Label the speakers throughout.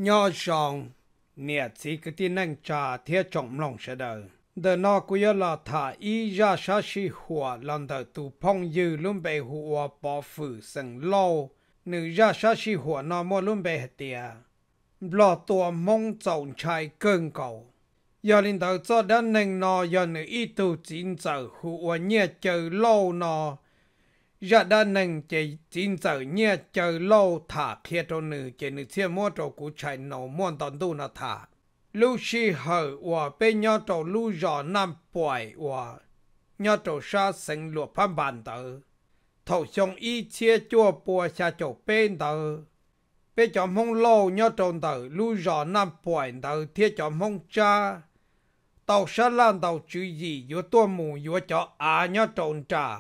Speaker 1: nhỏ sòng nè chỉ cái tin năng trà thiết trọng lòng sẽ đời đời nó cũng là thả ý ra sa sĩ hùa lần đầu tụ phong dư luôn bị hùa bỏ phủ sừng lâu nữ ra sa sĩ hùa nó mua luôn bị hết tiệt lo tua mong trồng trái cơn cầu giờ linh đầu cho đến nên nó giờ nữ ý tu chính giờ hùa nhẹ chờ lâu nó giờ đến nên chỉ chính giờ nhẹ chờ lâu thả kia cho nữ chỉ nữ chia mua cho cụ trái nó muốn tận tu nó thả lúc xí hở và bên nhau trâu lúc gió nam bòi và nhau trâu sa sinh lụa phàm bản tờ thầu xong ý chia chua bùa xa chỗ bên tờ bên cho mong lâu nhau trâu tờ lúc gió nam bòi tờ thiết cho mong cha tàu sa lan tàu chữ gì yếu tua mù yếu cho nhau trâu trả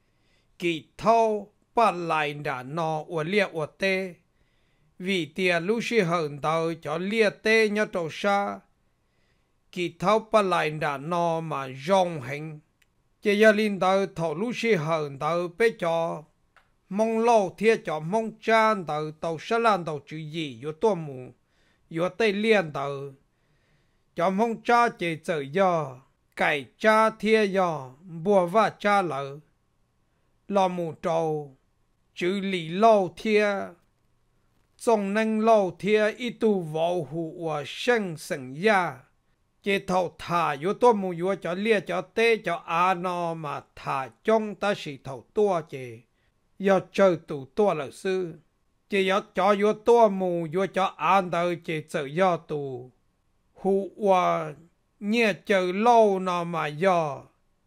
Speaker 1: kỳ thâu bắt lại đã nọ và liệt và tê vì tiền lúc xí hởn tờ cho liệt tê nhau trâu sa kỳ tháo bắt lại đã nọ mà rong hình chỉ giờ linh tờ thầu lúc xí hởn tờ bé cho mong lâu thiết cho mong chan tờ tàu sa lan tàu chữ gì yếu tua mù yếu tây liên tờ cho mong cha chỉ tự do cải cha thiết do bùa và cha lỡ lo mù trâu chữ lý lâu thiết trong năng lâu thiết ít tu vào hụ và sinh sinh ya chỉ thầu thả yếu tố mù yếu cho lia cho tê cho nó mà thả trong ta sĩ thầu tua chỉ yếu chơi tụ tua là sư chỉ yếu cho yếu tố mù yếu cho đời chỉ tự do tụ hụ và nhẹ chơi lâu nó mà do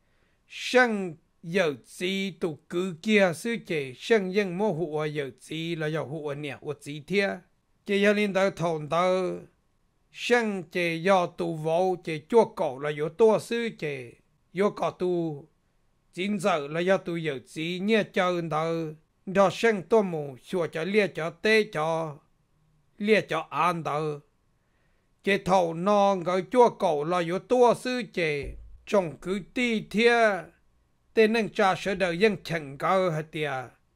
Speaker 1: sinh giờ gì tụ cứ kia sư chỉ sinh dân mô hụ giờ gì là giờ hụ nè và gì thế chỉ yếu linh tới thầu tới sinh chỉ do tu vô chỉ chua cổ là do tua sư chỉ do cổ tu chính giờ là do tu giờ chỉ nhẹ chơi đâu đó sinh tu mù xua cho lia cho tê cho lia cho an đâu chỉ thầu non cái chua cổ là do tua sư chỉ trong cứ ti thia tên nên cha sẽ đời dân chẳng cơ hết tiệt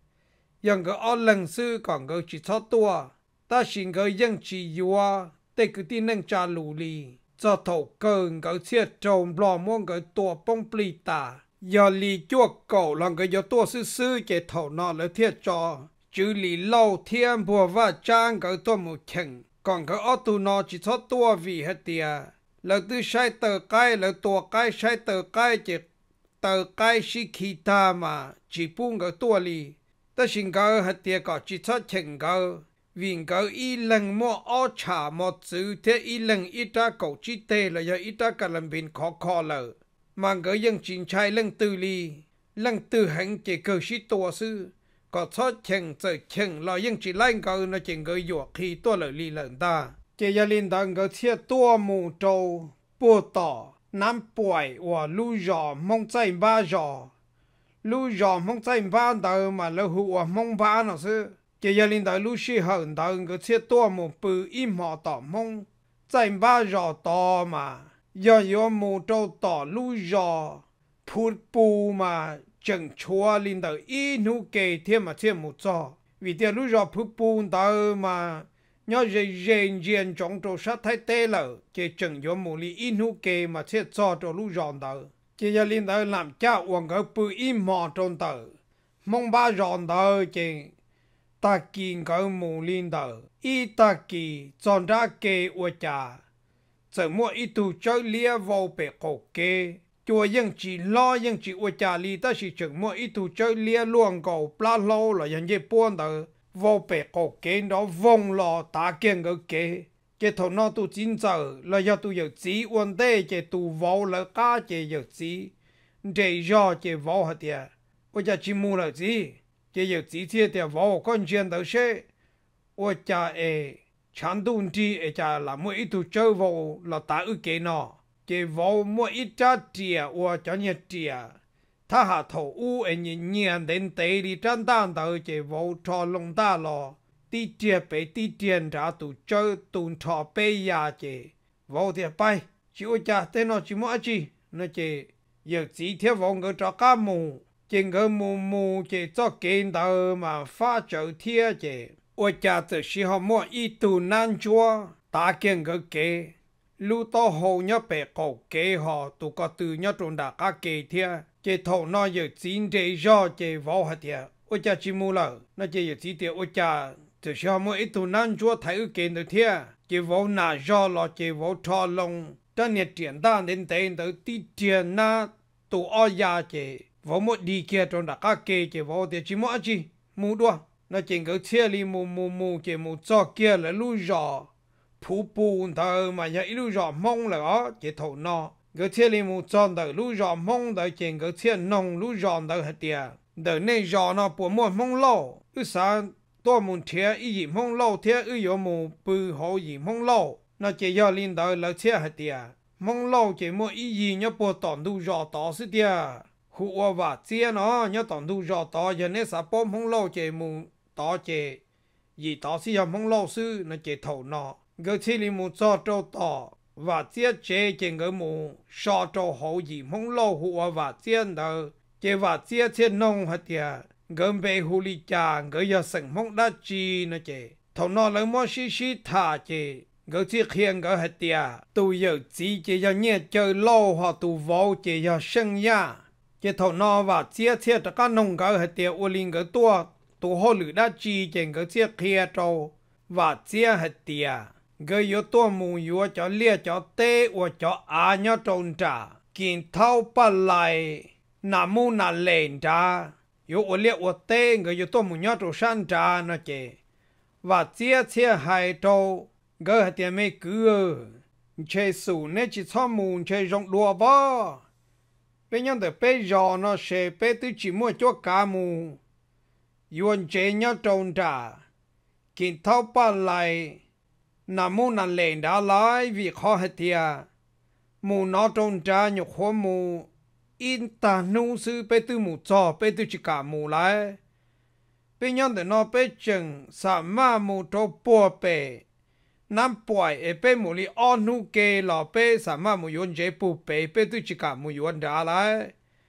Speaker 1: dân cái ở lần sư còn cái chỉ thoát tua ta xin cái dân chỉ vua để cứ tin năng trả lù lì cho thầu cơn cái chiết trồng lò muôn cái tua bông pli ta giờ lì chua cổ lòng cái giờ tua sư sư cái thầu nọ là thiết cho chữ lì lâu thiên bùa và trang cái tua một chừng còn cái ô tu nọ chỉ thoát tua vì hết tiệt là từ sai tờ cái là tua cái sai tờ cái chỉ tờ cái sĩ khí ta mà chỉ buông cái tua lì ta xin cái hết tiệt có chỉ thoát chừng cái vì cái ý lần mua ở trả một chữ thế ý lần ít ra cầu chi tê là do ít ra cả lần bên khó khó lờ mà cái dân chính trai lần từ ly lần từ hành chỉ cơ sĩ tua sư có thoát chừng giờ chừng là dân chỉ lên cái nó chỉ cái dọa khi tua lờ ly lần ta chỉ gia linh đằng cái thiết tua mù trâu bùa tỏ nam bội và lưu giò mong chạy ba giò lưu giò mong chạy ba đầu mà lưu hụa mong ba nó sư chỉ giờ linh đạo lúc xí hận đạo cái thiết tua một bự im họ tỏ mong chạy ba giò to mà giờ một trâu tỏ lúc giò phút bù mà chẳng chúa linh đạo ít nu kề thêm mà thêm một giò vì thế lúc giò phút bù đạo mà nhớ rèn rèn trong trâu sát thái tê lợ chỉ chẳng có một lý ít nu kề mà thêm giò trâu lúc giò đạo chỉ giờ linh đạo làm cha uống cái bự im họ trong tờ mong ba giò đạo chỉ ta kinh cái mù linh đạo ít ta kỳ chọn ra kê ở nhà giờ mua ít tu chơi lia vào bể cổ kê chùa dân chỉ lo dân chỉ ở nhà li ta chỉ chừng mua ít tu chơi lia luồng cầu pla lâu là dân dễ buôn đạo vào bể cổ kê đó vong lo ta kiêng cái kê cái thằng nó tu chính giờ là do tu giờ chỉ vấn đề cái tu vào là cá cái giờ chỉ để do cái vào hết tiệt ở nhà chỉ mua là gì cái giờ chỉ thiết thì vào con chuyện đó sẽ ở cha chán đun đi cha là mỗi ít tu chơi vào là ta ở cái nọ cái vào mỗi ít cha tiền ở cho nhiệt tiền ta hạ thầu u nhìn đến tây đi chân đan đó cái vào cho lông ta lo đi tiền bé đi tiền ra tu chơi tu thọ bé ya cái vào thì bay chỉ ở cha tên nó chỉ mỗi gì nó chỉ giờ chỉ thiết vào người cho cá mù trên cái mù mù chỉ cho kiến đầu mà phát trợ thiên chỉ ôi cha tự sĩ họ mua ít tù nan chúa ta kiên cái kế lu to hồ nhớ bể cổ kế họ tụ có từ nhớ trốn đã các kế thia chế thầu nó giờ chín để do chế vào hạt thia ôi cha chỉ mua lợ nó chế giờ chỉ tiêu ôi cha tự sĩ họ mua ít tù nan chúa thấy ư kế được thia chế vào nà do lo chế vào thọ lông ta nhiệt tiền ta đến tiền tới tí tiền na tụ ở nhà chế vào một đi kia trốn đã các kế chế vào thì chỉ mua gì mua đua nó chỉ có chia li mù chỉ mù cho kia là lu giò phù bù thờ mà giờ lu giò mông là đó chỉ thầu nó cái chia li mù cho thờ lu giò mông thờ chỉ có chia nông lu giò thờ hết tiệt thờ này giò nó bùa mua mông lâu cứ sao tôi muốn thiệt ý gì mông lâu thiệt ý có mù bự hồ gì mông lâu nó chỉ do linh thờ là chia hết tiệt mông lâu chỉ mua ý gì nhớ bùa tòn lu giò tỏ sự tiệt hụa và chia nó nhớ tòn lu giò tỏ giờ này sao bom mông lâu chỉ mù tỏ chế gì tỏ sĩ hầm không lâu sư nó chế thầu nó gỡ chi li mù cho trâu tỏ và chia chế chế gỡ mù so trâu hậu gì không lâu hụa và chia đờ chế và chia trên nông hạt tiệt gỡ bề hù li cha gỡ giờ sừng không đa chi nó chế thầu nó lấy mua xí thả chế gỡ chi khiêng gỡ hạt tiệt tu giờ chỉ chế giờ nhẹ chơi lâu họ tu vô chế giờ sinh ya chế thầu nó và chia tất cả nông gỡ hạt tiệt u linh gỡ tua tụ họ lử đã chi chèn cái chiếc kia trâu và chiếc hạt tiệt cái yếu tố mù yếu cho lia cho tê và cho á nhớ trôn trả kiến thâu ba lại nà mu nà lên trả yếu ở lia ở tê cái yếu tố mù nhớ trôn san trả nó chè và chiếc hai trâu cái hạt tiệt mấy cứ chơi sủ nên chỉ cho mù chơi rong đùa võ bây giờ để bây giờ nó sẽ bây tôi chỉ mua cho cá mù yuan chế nhớ trôn trả kiến thâu ba lại nà mu nà lên đã lại vì khó hết tiệt mù nó trôn trả nhục hoa mù in ta nu sư bê tư mù cho bê tư chỉ cả mù lại bê nhớ để nó bê chừng sa ma mù trâu bùa bê nắm bòi ở bê mù li on nu kê lò bê sa ma mù yuan chế bù bê bê tư chỉ cả mù yuan đã lại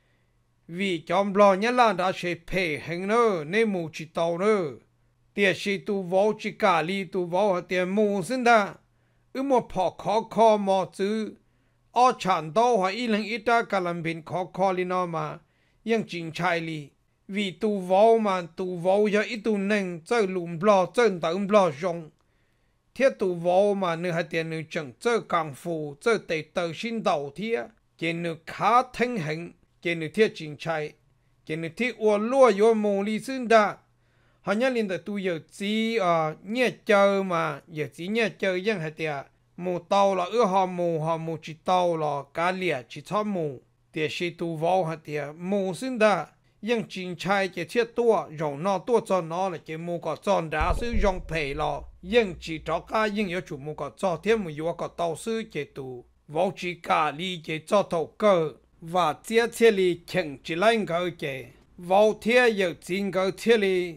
Speaker 1: vì chom lo nhớ là đã sẽ phê hình nữa nên mù chỉ tàu nữa tiệt sĩ tu vô chỉ cả li tu vô tiệt mù sinh ra một phò khó mò chữ ở chẳng đâu hoặc ít lần ít ta cả làm bình khó li nó mà nhưng chính trái li vì tu vô mà tu vô giờ ít tu nâng chơi lùm lo chơi tận lo rong thiết tu vô mà nữ hạt tiền nữ chẳng chơi càng phù chơi tệ tờ xin đầu thiết chỉ nữ khá thanh hình cái nữ thiết chính trái cái nữ thiết uo lúa yo mù li sinh ra họ nhớ linh tu giờ chỉ nhẹ chơi mà giờ chỉ nhẹ chơi nhưng hạt tiệt mù tàu là họ mù chỉ tàu là cá lìa chỉ cho mù tiệt sĩ tu vào hạt tiệt mù sinh ra nhưng chính trái cái thiết tua rồi nó tua cho nó là cái mù có chọn đã sử dụng phê là nhưng chỉ cho cá nhưng có chủ mù có cho thêm mù yo có tàu sư cái tu vào chỉ cá li cái cho tàu cơ và chia li chừng chỉ lấy cái cái vào thiết giờ chính cái thiết li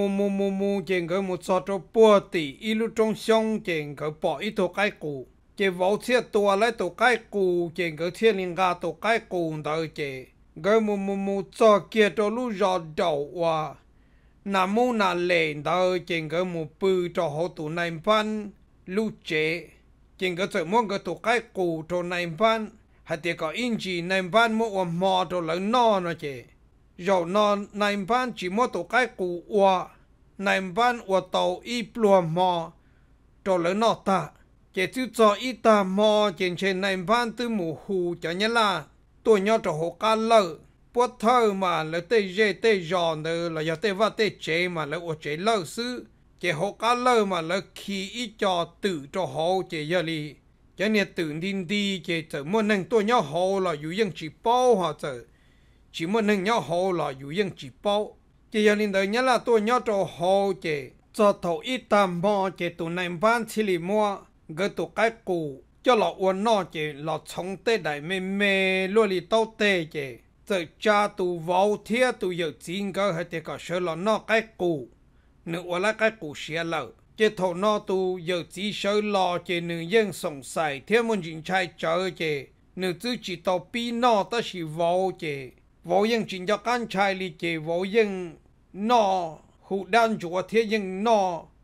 Speaker 1: mù chừng cái một số chỗ bùa tỉ ít lúc trong sông chừng cái bỏ ít tổ cái củ cái vào thiết tua lấy tổ cái củ chừng cái thiết linh gà tổ cái củ đó cái mù cho kia cho lúc giọt đầu và nằm mù nà lên đó chừng cái mù bự cho họ tụ này pan lúc chế chừng cái chỗ mua cái tổ cái củ cho này pan hay thì có in chỉ nằm ban mua mò đồ lớn no nó chứ rồi nó nằm ban chỉ mua tổ cái củ ua nằm ban ua tàu ít lùa mò đồ lớn no ta chỉ chú cho ít ta mò trên trên nằm ban từ mù hù cho nhớ là tôi nhớ cho họ cá lợ bớt thơ mà là tê giòn nữa là giờ tê vắt tê chế mà là ua chế lợ sư chỉ họ cá lợ mà là khi ít cho tự cho họ chỉ giờ li cho nên tự tin đi cái giờ muốn nâng tôi nhau hồ làอยู่ยัง chỉ bao hoặc giờ chỉ muốn nâng nhau hồ làอยู่ยัง chỉ bao cái giờ nên đời nhớ là tôi nhau cho hồ cái cho thầu ít tam mò cái tụi này bán chỉ li mua cái tụi cái cũ cho lọ uốn nọ cái lọ chống tê đại mê luôn li tao tê cái giờ cha tụi vào thiê tụi giờ chính cái hay thì có sợ lọ nọ cái cũ nữa là cái cũ xé lợ chế thầu nó tu giờ chỉ sợ lo chế nữ dân sống sài theo một chuyện trai chờ chế nữ tư chỉ tàu pi nó ta chỉ vô chế vô dân chỉ cho con trai li chế vô dân nó hụ đan chúa thế dân nó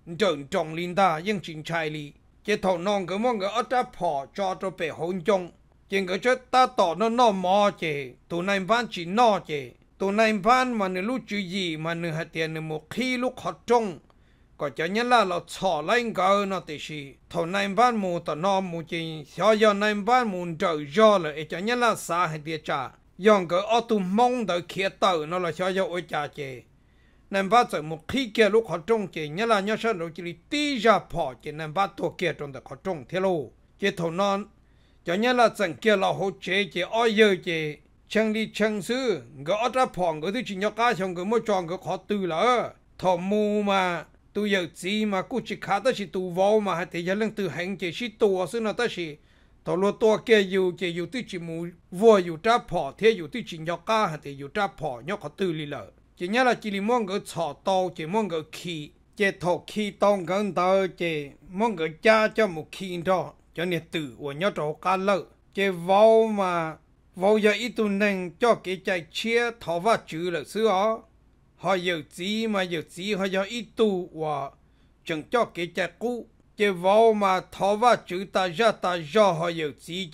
Speaker 1: trần trọng linh ta nhưng chính trai li chế thầu non cái mong cái ở ta phò cho bể hôn chung chế cái chết ta tỏ nó mò chế tụ này van chỉ nó chế tụ này van mà nửa lúc chữ gì mà nửa hạt tiền nửa một khi lúc họ trông có cho nhân là nó xỏ lên cái nó thì gì thầu này van mù tao nó mù chế sao giờ này van mù trời gió là cho nhân là xa hay địa trả dòng cái ở tụ mong đợi kia tờ nó là sao giờ ôi cha chế nên bắt giờ một khi kia lúc họ trông chế nhớ là nhớ sao rồi chỉ tí ra phò chế nên bắt tổ kia trong đó họ trông thế lô chế thầu non cho nhớ là chẳng kia là hỗ chế oi giờ chế chẳng đi chẳng xứ gõ ra phò cái thứ chỉ nhớ cá xong cái mỗi tròn cái khó từ là thầu mù mà tu giờ gì mà cũng chỉ khá tới chỉ tu vô mà thì giờ lần từ hành chế chỉ tu xứ nó tới chỉ thầu lúa to kiaอยู่tới chỉ mù vôอยู่ra phò thếอยู่tới chỉ nhớ cá thìอยู่ra phò nhớ khó từ li lợ chỉ nhớ là chỉ mong cái chọ tàu chỉ mong cái khí chỉ thọ khí tông gần tàu chỉ mong cái cha cho một khí đó cho nên tự của nhớ trâu cá lợ chỉ vào mà vào giờ ít tuần nên cho cái chạy chia thọ vào chữ là xứ họ giờ gì mà giờ gì họ giờ ít tu và chẳng cho cái chạy cũ chỉ vào mà thọ vào chữ ta ra họ giờ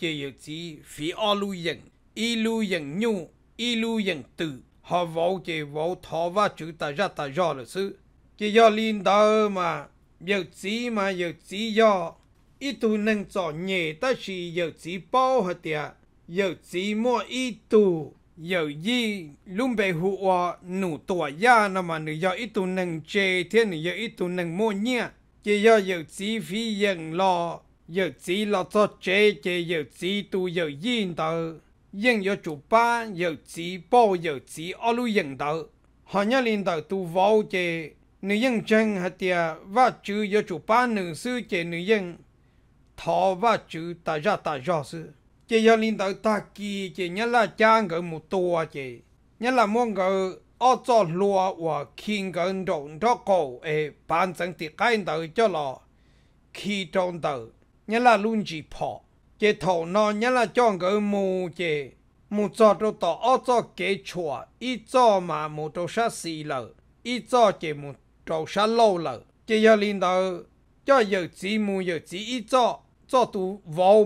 Speaker 1: gì phi ilu yên nhu ilu yên tự họ vô chỉ vô thọ vào chữ ta ra là sự chỉ do linh đạo mà giờ gì do ít tu nâng cho nhẹ ta chỉ giờ gì bao hết tiệt giờ gì mua ít tu giờ gì luôn bị hụa nụ tuổi ya nó mà người do ít tu nâng chê thế này giờ ít tu nâng mua nhẹ chỉ do giờ gì phi dần lo giờ gì lo cho chê giờ gì tu giờ gì tờ yên giờ chủ ba giờ chỉ bao giờ chỉ ở lui yên đạo họ nhớ lên đạo tu vào chế nữ yên chân hạt tiệt và chữ giờ chủ ba nữ sư chế nữ yên thọ và chữ ta ra sư chế giờ lên đạo ta kỳ chế nhớ là trang cái một tua chế nhớ là mong cái ở cho lúa và kinh cái đồng đó cổ bản thân thì cái đạo cho là khi trong đạo nhớ là luôn chỉ phò chế thầu nó nhớ là chọn cái mù chế mù cho đồ tỏ ở cho kế chùa ít cho mà mù đồ sát xì lợ ít cho chế mù đồ sát lâu lợ chế giờ linh đạo cho giờ chỉ mù giờ chỉ ít cho tu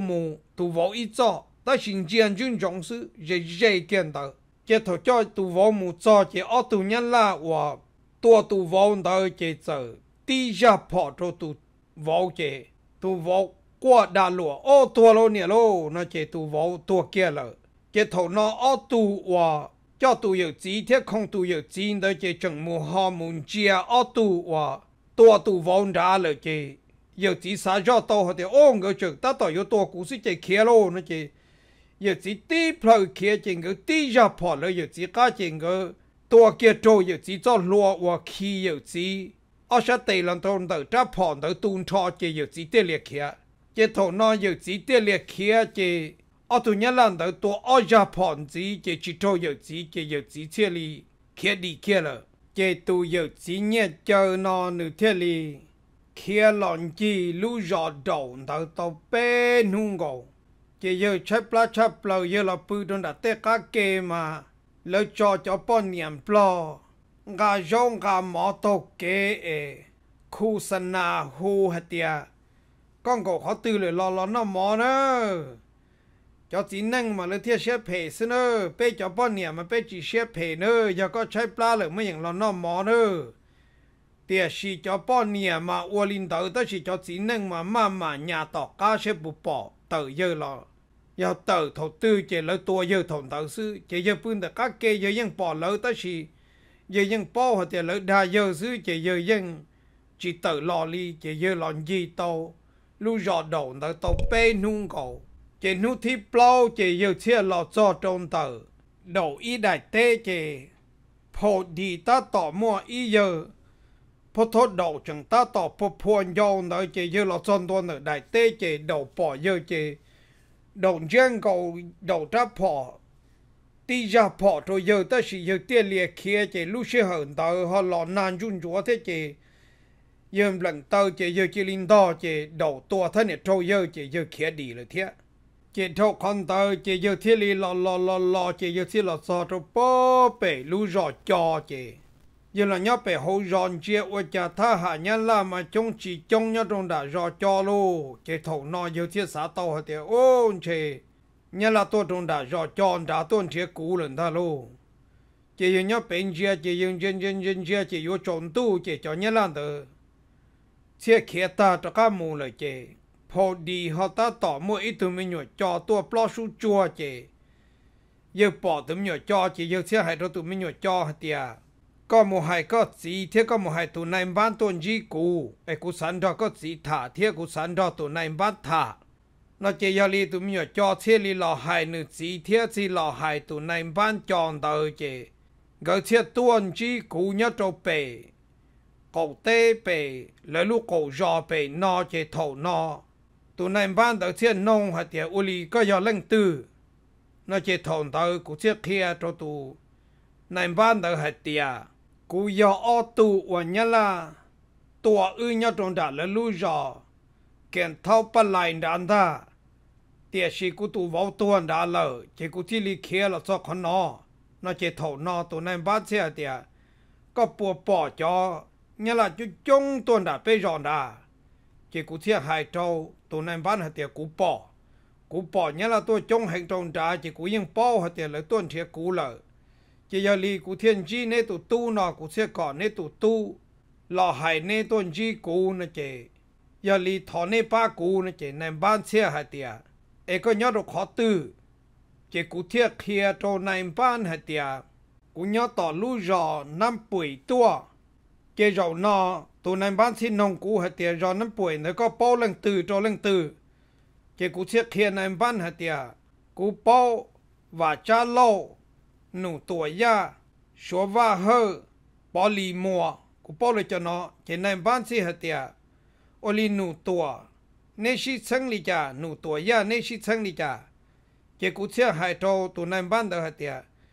Speaker 1: vào ít cho ta xin chiến军总是热见到chế thầu cho tu vào mù cho chế ở tu nhân là và tu vào đạo chế giờ đi ra phò đồ tu vào chế tu vào qua đà lụa ô tua lô nè lô nó chế tu vào tua kia lợ chế thầu nó ở tu và cho tu有几天空tu有几的chế整木哈木chia ở tu và tu vào ra lợ chế有几啥叫到好的哦个就达到有多故事chế kia lô nó chế有几低票kia chế个低下跑了有几家chế个多kia trâu有几做落và khi有几ở sát tây lần đầu đầu ra跑đầu tuôn cho chế有几跌裂kia chế thầu nó有几跌裂kia chế ở tu nhớ lần đầu tôi ở Japan chế chỉ trâu有几千里kia đi kia了chế tu有几年就nó nửa thiên li kia lon chi lu giọt đầu đầu tàu bé nung gầu chế giờ chắp la giờ là bự đông đã tê cá kê mà lỡ cho bọn niệm plo gà rong gà mỏ tàu kê khu sana hu hạt tiệt con cậu khó từเลยlo nó mỏ nữa cho chỉ năng mà lấy thiết xếp phê xin nữa bé cho bọn niệm mà bé chỉ xếp phê nữa giờ có trái pla rồi mới những lo nó mỏ nữa tiệt chỉ cho bọn niệm mà uo linh đầu đó chỉ cho chỉ năng mà nhà tỏ cá xếp bù bỏ tự giờ lo giờ tự thầu tư chỉ lấy tua giờ thầu tự sư chỉ giờ phương được các kê giờยังbỏ lỡ đó chỉ giờยังbỏ hoặc là lấy đa giờ sư chỉ giờยังchỉ tự lo li chỉ giờ lo gì tàu lu giọt đầu nó tàu bé nung cầu chỉ nu thi plau chỉ giờ chia lo cho trong tờ đầu ý đại tế chỉ phổ đi ta tỏ mua ý giờ phổ thốt đầu chẳng ta tỏ phổ phuôn dâu nữa chỉ giờ lo cho tôi nữa đại tế chỉ đầu bỏ giờ chỉ đầu giang cầu đầu ra phỏ đi ra phỏ rồi giờ ta chỉ giờ tiền liệt kia chỉ lúc sẽ hận tờ họ lo nan run chúa thế chỉ giờ lần tờ chỉ giờ chỉ linh đo chỉ đầu tua thế này trâu giờ chỉ giờ kia đi rồi thế chỉ thâu con tờ chỉ giờ thiên li lo chỉ giờ thiên lo so cho bố bể lu rõ cho chỉ giờ là nhớ phải hậu giòn chia ở cha tha hạ nhân là mà chúng chỉ trong nhớ trong đã rõ cho luôn cái thầu nó giờ thiết xã tàu hết tiệt ôn chê nhớ là tôi trong đã rõ cho đã tôi chia cũ lần ta luôn chỉ giờ nhớ bên chia chỉ giờ dân chia chỉ có trộn tu chỉ cho nhớ là từ chia kia ta cho các mù lời chỉ phổ đi họ ta tỏ mỗi ít tụi mình nhớ cho tôi plo su chua chỉ giờ bỏ tụi mình nhớ cho chỉ giờ chia hai đôi tụi mình nhớ cho hết tiệt có một hai có gì thế có một hai tụi này bán tuần gì cũ ai cũng sẵn đó có gì thả thế cũng sẵn đó tụi này bán thả nó chỉ giờ li tụi mình cho thế li lò hai nữa gì thế gì lò hai tụi này bán chọn đời chứ cái thế tuần gì cũ nhớ cho bể cổ tê bể lấy lúc cổ giò bể nó chỉ thầu nó tụi này bán đời thế nông hạt tiền uli có giờ lên từ nó chỉ thầu đời cũng thế kia cho tụi này bán đời hạt tiền cú giờ ô tô và nhớ là tua nhớ trong đã là lú giờ kèn thao pa lại đàn ta tiệt sĩ cú tu vào tuần đã lỡ chỉ cú thi li kia là cho con nó chỉ thầu nó tụi này bán xe tiệt có bùa bỏ cho nhớ là chú chung tuần đã bây giờ đã chỉ cú thi hai trâu tụi này bán hạt tiệt cú bỏ nhớ là tôi chung hành trong đã chỉ cú yên bao hạt tiệt là tuần thiệt cú lỡ chỉ giờ li cụ thiên chi nè tụ tu nọ cụ sẽ có nè tụ tu lò hải nè tuần chi cụ nè chế giờ li thọ nè ba cụ nè chế nè ban xe hạt tiệt ấy có nhớ được khó tư chế cụ thiết kia trâu nè ban hạt tiệt cụ nhớ tỏ lú giò năm bụi tua chế giàu nọ tụ nè ban xin nông cụ hạt tiệt giò năm bụi nó có bao lần từ trâu lần từ chế cụ thiết kia nè ban hạt tiệt cụ bao và cha lâu nụ tuổi ya số va hơ bỏ lì mùa của bỏ lại cho nó cái này bán gì hết tiệt ô lì nụ tuổi nên sĩ sinh lý cha nụ tuổi ya nên sĩ sinh lý cha cái cụ xe hai trâu tụi này bán được hết tiệt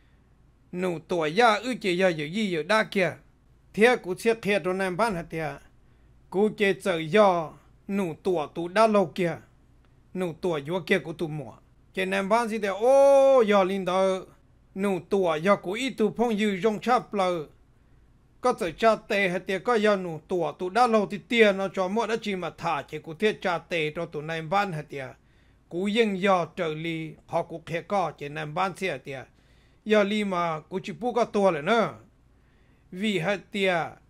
Speaker 1: nụ tuổi ya chỉ giờ gì đa kia thế cụ xe kia tụi này bán hết tiệt cụ chỉ giờ do nụ tuổi tụi đa lâu kia nụ tuổi vô kia của tụi mùa cái này bán gì tiệt ô giờ linh đó nụ tuổi do của ít tụ phong dư trong chắp lờ có thể cha tê hay tiệt có do nụ tuổi tụ đã lâu thì tiền nó cho mỗi đã chỉ mà thả chỉ của thiết cha tê cho tụ này ban hay tiệt cú yên do trở li họ cũng khẽ có chỉ này ban xe tiệt giờ li mà cú chỉ bu có tua rồi nữa vì hay tiệt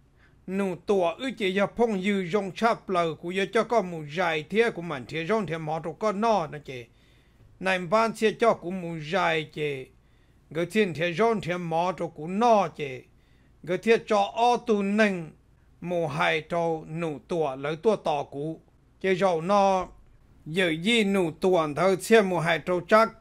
Speaker 1: nụ tuổi chỉ do phong dư trong chắp lờ cú giờ cho có một dài thiết của mình thiết trong thiết mỏ có no nó chỉ này ban xe cho cũng một dài chỉ cái thiên thiên rong thiên mỏ cho cú no chứ cái thiên cho ô tô nâng mù hai cho nụ tua lấy tua tỏ cú chứ rồi nó giờ gì nụ tua thôi xem mù hai cho chắc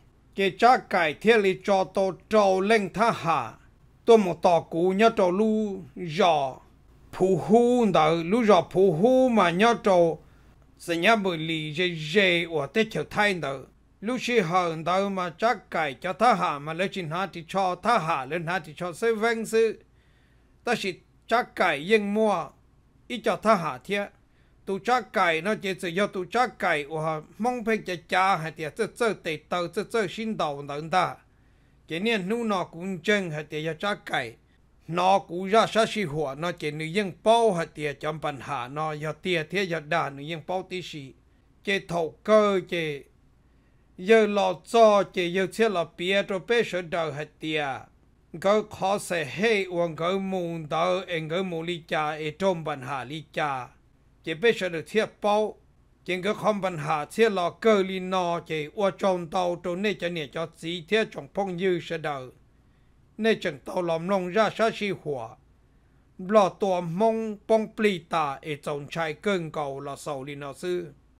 Speaker 1: cải thiên lý cho tôi trâu lên tha hạ tôi một tỏ cú nhớ trâu lu giò phù hu đỡ lu giò phù hu mà nhớ trâu sẽ nhớ bởi lì dê ở tết trở thay đỡ lúc khi hờn đâu mà chắc cải cho tha hạ mà lấy chuyện hạ thì cho tha hạ lên hạ thì cho xây vang sự ta chỉ chắc cải yên mua ít cho tha hạ thiệt tụ chắc cải nó chỉ do tụ chắc cải và mong phải cho cha hay thì chơi tệ tàu chơi xin đầu等ta chỉ nên nu nó cũng chân hay thì cho chắc cải nó cũng ra sát sĩ hỏa nó chỉ nữ yên bao hay thì trong bản hạ nó do tiền thế do đà nữ yên bao tí sĩ chỉ thầu cơ chỉ giờ lọ cho chỉ giờ xe lọ bia cho bé sợ đời hết tiệt cái khó sẽ hay uống cái mùng đó em cái mùng ly trà em trong bản hà ly trà chỉ bé sợ được thiệt bao chỉ cái không bản hà xe lọ cơ ly nọ chỉ uống trong tàu trong này cho này cho gì thiệt trong phong dư sợ đời này trong tàu làm lông ra sát sĩ hỏa lọ tua mông bông pli ta em trong trái cơn cầu là sầu ly nọ sư